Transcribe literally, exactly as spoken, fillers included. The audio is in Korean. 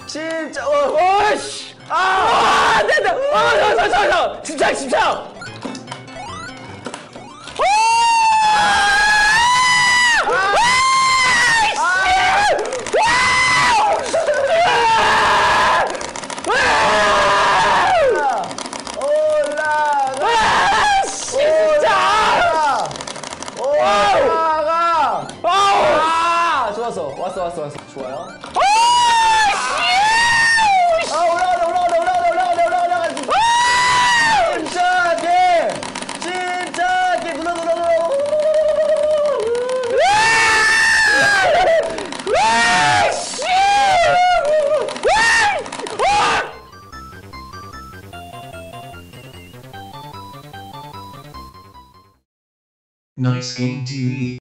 진짜 어씨 아 안된다 아저저저 집착 집착 좋았어. 왔어, 왔어, 왔어. 좋아요. 아, 올라가다, 올라가다, 올라가다, 올라가다, 올라가다. 침착해! 침착해! 누나, 누나, 누나. Nice Game 티 브이